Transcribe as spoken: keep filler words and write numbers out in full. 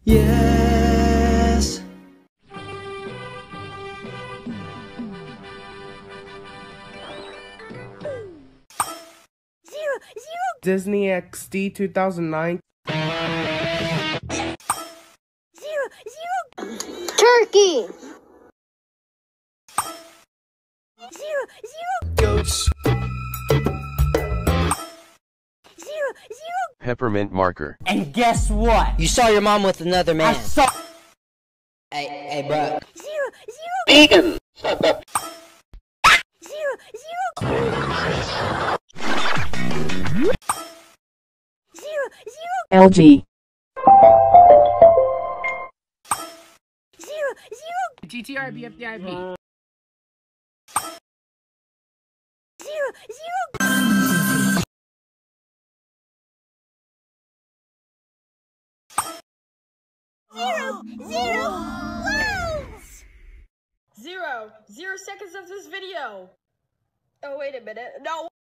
Yes. Zero, zero. Disney X D two thousand nine. Zero, zero. Turkey. Zero, zero. Goats. Zero, zero. Peppermint marker. And guess what? You saw your mom with another man. I saw. Hey, hey, bro. Zero, zero. Vegan. Zero, zero. Zero, zero. L G. Zero, zero. G T R B F D I P. Zero, zero. Zero, zero. Clowns. Zero. Zero seconds of this video. Oh, wait a minute. No.